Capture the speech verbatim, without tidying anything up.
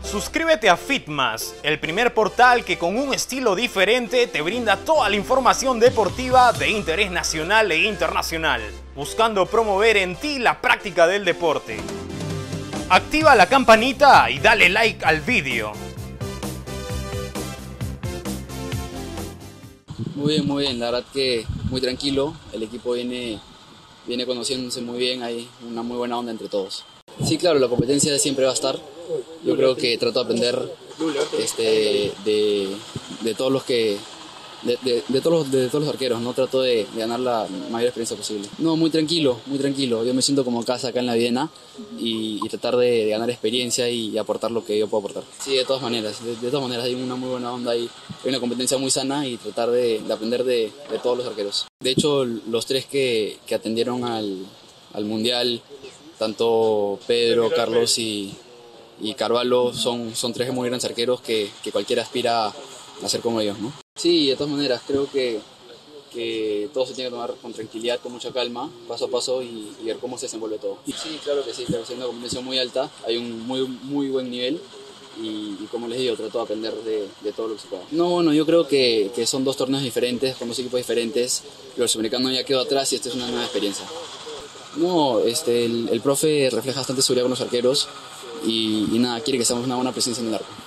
Suscríbete a Fitmas, el primer portal que con un estilo diferente te brinda toda la información deportiva de interés nacional e internacional, buscando promover en ti la práctica del deporte. Activa la campanita y dale like al vídeo. Muy bien, muy bien, la verdad que muy tranquilo, el equipo viene, viene conociéndose muy bien, hay una muy buena onda entre todos. Sí, claro, la competencia siempre va a estar, yo creo que trato de aprender este, de, de todos los que... De, de, de, todos los, de todos los arqueros, no trato de, de ganar la mayor experiencia posible. No, muy tranquilo, muy tranquilo. Yo me siento como casa acá en la Viena y, y tratar de, de ganar experiencia y, y aportar lo que yo puedo aportar. Sí, de todas maneras, de, de todas maneras hay una muy buena onda, hay, hay una competencia muy sana y tratar de, de aprender de, de todos los arqueros. De hecho, los tres que, que atendieron al, al Mundial, tanto Pedro, Carlos y, y Carvalho, son, son tres muy grandes arqueros que, que cualquiera aspira a ser como ellos, ¿no? Sí, de todas maneras, creo que, que todo se tiene que tomar con tranquilidad, con mucha calma, paso a paso y, y ver cómo se desenvuelve todo. Sí, claro que sí, claro que sí, es una competición muy alta, hay un muy, muy buen nivel y, y como les digo, trato de aprender de, de todo lo que se pueda. No, bueno, yo creo que, que son dos torneos diferentes, con dos equipos diferentes, el sudamericano ya quedó atrás y esta es una nueva experiencia. No, este, el, el profe refleja bastante seguridad con los arqueros y, y nada, quiere que seamos una buena presencia en el arco.